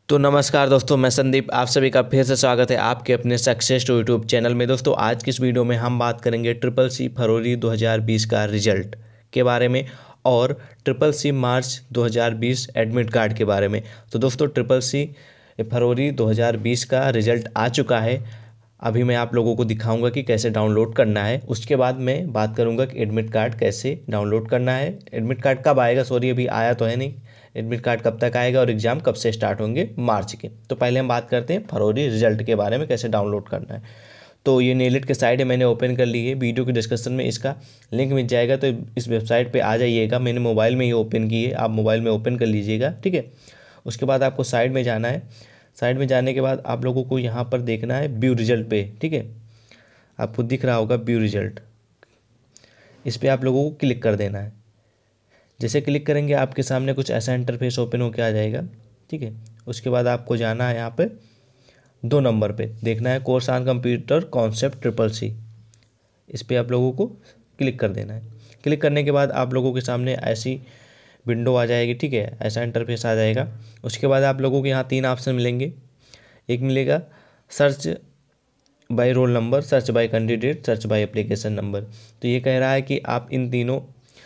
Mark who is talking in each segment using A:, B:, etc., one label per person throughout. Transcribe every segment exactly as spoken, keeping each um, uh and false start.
A: तो नमस्कार दोस्तों, मैं संदीप, आप सभी का फिर से स्वागत है आपके अपने सक्सेस टू यूट्यूब चैनल में। दोस्तों आज की इस वीडियो में हम बात करेंगे ट्रिपल सी फरवरी दो हज़ार बीस का रिजल्ट के बारे में और ट्रिपल सी मार्च दो हज़ार बीस एडमिट कार्ड के बारे में। तो दोस्तों ट्रिपल सी फरवरी दो हज़ार बीस का रिजल्ट आ चुका है। अभी मैं आप लोगों को दिखाऊंगा कि कैसे डाउनलोड करना है। उसके बाद मैं बात करूंगा कि एडमिट कार्ड कैसे डाउनलोड करना है, एडमिट कार्ड कब आएगा, सॉरी अभी आया तो है नहीं, एडमिट कार्ड कब तक आएगा और एग्ज़ाम कब से स्टार्ट होंगे मार्च के। तो पहले हम बात करते हैं फरवरी रिजल्ट के बारे में, कैसे डाउनलोड करना है। तो ये नेलिट के साइट है, मैंने ओपन कर ली है, वीडियो की डिस्क्रिप्शन में इसका लिंक मिल जाएगा। तो इस वेबसाइट पे आ जाइएगा, मैंने मोबाइल में ही ओपन की है, आप मोबाइल में ओपन कर लीजिएगा, ठीक है। उसके बाद आपको साइड में जाना है, साइड में जाने के बाद आप लोगों को यहाँ पर देखना है व्यू रिजल्ट पे, ठीक है। आपको दिख रहा होगा व्यू रिजल्ट, इस पर आप लोगों को क्लिक कर देना है। जैसे क्लिक करेंगे आपके सामने कुछ ऐसा इंटरफेस ओपन होकर आ जाएगा, ठीक है। उसके बाद आपको जाना है यहाँ पे दो नंबर पे, देखना है course on computer concept triple C, इस पर आप लोगों को क्लिक कर देना है। क्लिक करने के बाद आप लोगों के सामने ऐसी विंडो आ जाएगी, ठीक है, ऐसा इंटरफेस आ जाएगा। उसके बाद आप लोगों को यहाँ तीन ऑप्शन मिलेंगे। एक मिलेगा search by roll number, search by candidate, search by application number. तो ये कह रहा है कि आप इन तीनों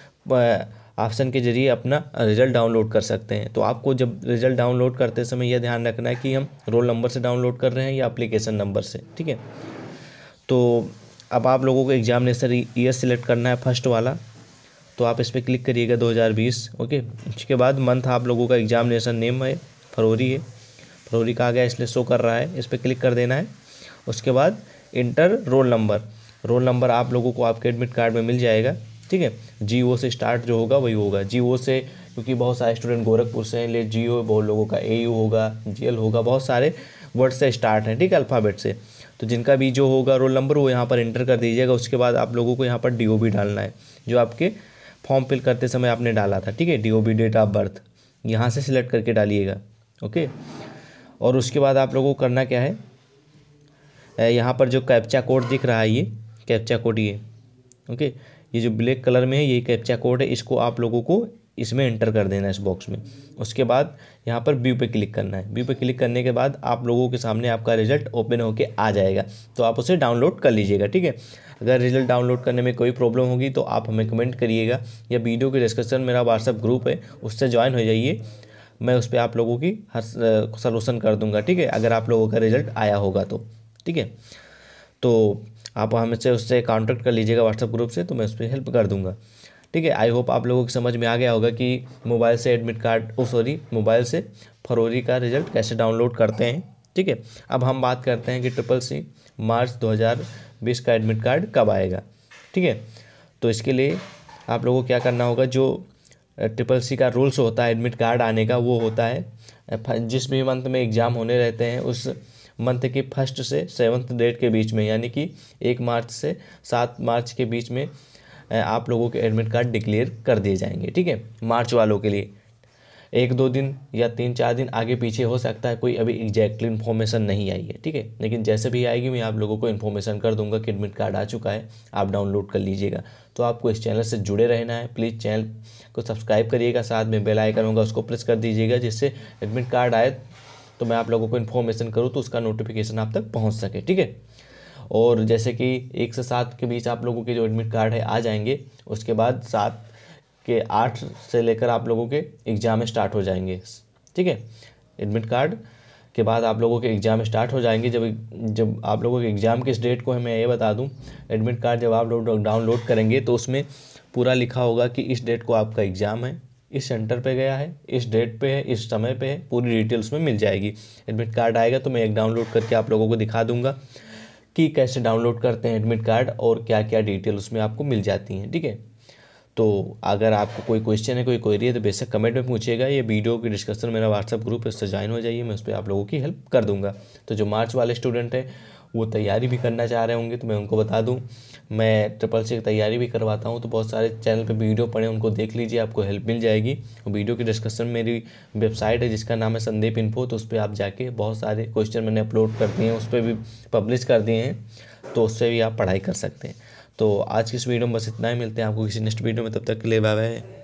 A: ऑप्शन के जरिए अपना रिज़ल्ट डाउनलोड कर सकते हैं। तो आपको जब रिज़ल्ट डाउनलोड करते समय यह ध्यान रखना है कि हम रोल नंबर से डाउनलोड कर रहे हैं या एप्लीकेशन नंबर से, ठीक है। तो अब आप लोगों को एग्जामिनेशन ईयर सिलेक्ट करना है फर्स्ट वाला, तो आप इस पर क्लिक करिएगा दो हज़ार बीस, ओके। उसके बाद मंथ आप लोगों का एग्जामिनेशन नेम है, फरवरी है, फरवरी का आ गया इसलिए शो कर रहा है, इस पर क्लिक कर देना है। उसके बाद enter roll number, roll number आप लोगों को आपके एडमिट कार्ड में मिल जाएगा, ठीक है। जी ओ से स्टार्ट जो होगा वही होगा, जी ओ से, क्योंकि बहुत सारे स्टूडेंट गोरखपुर से हैं, ले जी ओ, बहुत लोगों का ए यू होगा, जी एल होगा, बहुत सारे वर्ड से स्टार्ट हैं, ठीक है, अल्फ़ाबेट से। तो जिनका भी जो होगा रोल नंबर वो यहाँ पर इंटर कर दीजिएगा। उसके बाद आप लोगों को यहाँ पर डी ओ बी डालना है, जो आपके फॉर्म फिल करते समय आपने डाला था, ठीक है। D O B date of birth यहाँ से सिलेक्ट करके डालिएगा, ओके। और उसके बाद आप लोगों को करना क्या है, यहाँ पर जो कैप्चा कोड दिख रहा है, ये कैप्चा कोड, ये ओके, ये जो ब्लैक कलर में है ये कैप्चा कोड है, इसको आप लोगों को इसमें एंटर कर देना है इस बॉक्स में। उसके बाद यहाँ पर व्यू पे क्लिक करना है। व्यू पे क्लिक करने के बाद आप लोगों के सामने आपका रिजल्ट ओपन होके आ जाएगा, तो आप उसे डाउनलोड कर लीजिएगा, ठीक है। अगर रिजल्ट डाउनलोड करने में कोई प्रॉब्लम होगी तो आप हमें कमेंट करिएगा, या वीडियो की डिस्कशन मेरा व्हाट्सअप ग्रुप है उससे ज्वाइन हो जाइए, मैं उस पर आप लोगों की हर सलूशन कर दूँगा, ठीक है, अगर आप लोगों का रिजल्ट आया होगा तो, ठीक है। तो आप हमसे उससे कांटेक्ट कर लीजिएगा व्हाट्सएप ग्रुप से, तो मैं उस पर हेल्प कर दूंगा, ठीक है। आई होप आप लोगों की समझ में आ गया होगा कि मोबाइल से admit card, O sorry mobile से फरवरी का रिजल्ट कैसे डाउनलोड करते हैं, ठीक है। अब हम बात करते हैं कि ट्रिपल सी मार्च दो हज़ार बीस का एडमिट कार्ड कब आएगा, ठीक है। तो इसके लिए आप लोगों को क्या करना होगा, जो ट्रिपल सी का रूल्स होता है एडमिट कार्ड आने का, वो होता है जिस भी मंथ में एग्ज़ाम होने रहते हैं उस मंथ के फर्स्ट से सेवन्थ डेट के बीच में, यानी कि एक मार्च से सात मार्च के बीच में आप लोगों के एडमिट कार्ड डिक्लेयर कर दिए जाएंगे, ठीक है। मार्च वालों के लिए एक दो दिन या तीन चार दिन आगे पीछे हो सकता है, कोई अभी एग्जैक्टली इन्फॉर्मेशन नहीं आई है, ठीक है। लेकिन जैसे भी आएगी मैं आप लोगों को इन्फॉर्मेशन कर दूंगा कि एडमिट कार्ड आ चुका है, आप डाउनलोड कर लीजिएगा। तो आपको इस चैनल से जुड़े रहना है, प्लीज़ चैनल को सब्सक्राइब करिएगा, साथ में बेल आइकन होगा उसको प्रेस कर दीजिएगा, जिससे एडमिट कार्ड आए तो मैं आप लोगों को इन्फॉर्मेशन करूँ तो उसका नोटिफिकेशन आप तक पहुंच सके, ठीक है। और जैसे कि एक से सात के बीच आप लोगों के जो एडमिट कार्ड है आ जाएंगे, उसके बाद सात के आठ से लेकर आप लोगों के एग्ज़ाम स्टार्ट हो जाएंगे, ठीक है। एडमिट कार्ड के बाद आप लोगों के एग्ज़ाम स्टार्ट हो जाएंगे। जब जब आप लोगों के एग्ज़ाम किस डेट को है मैं ये बता दूं, एडमिट कार्ड जब आप लोग डाउनलोड करेंगे तो उसमें पूरा लिखा होगा कि इस डेट को आपका एग्ज़ाम है, इस सेंटर पे गया है, इस डेट पे है, इस समय पे है, पूरी डिटेल उसमें मिल जाएगी। एडमिट कार्ड आएगा तो मैं एक डाउनलोड करके आप लोगों को दिखा दूंगा कि कैसे डाउनलोड करते हैं एडमिट कार्ड और क्या क्या डिटेल उसमें आपको मिल जाती हैं, ठीक है। तो अगर आपको कोई क्वेश्चन है, कोई क्वेरी है तो बेशक कमेंट में पूछिएगा, ये वीडियो की डिस्कशन मेरा व्हाट्सएप ग्रुप है उससे ज्वाइन हो जाइए, मैं उस पर आप लोगों की हेल्प कर दूंगा। तो जो मार्च वाले स्टूडेंट हैं वो तैयारी भी करना चाह रहे होंगे तो मैं उनको बता दूं, मैं ट्रिपल सी की तैयारी भी करवाता हूं, तो बहुत सारे चैनल पे वीडियो पड़े उनको देख लीजिए, आपको हेल्प मिल जाएगी। वीडियो की डिस्कशन मेरी वेबसाइट है जिसका नाम है संदीप इन्फो, तो उस पर आप जाके बहुत सारे क्वेश्चन मैंने अपलोड कर दिए हैं, उस पर भी पब्लिश कर दिए हैं, तो उससे भी आप पढ़ाई कर सकते हैं। तो आज की इस वीडियो में बस इतना ही, मिलते हैं आपको किसी नेक्स्ट वीडियो में, तब तक के लिए बाय बाय।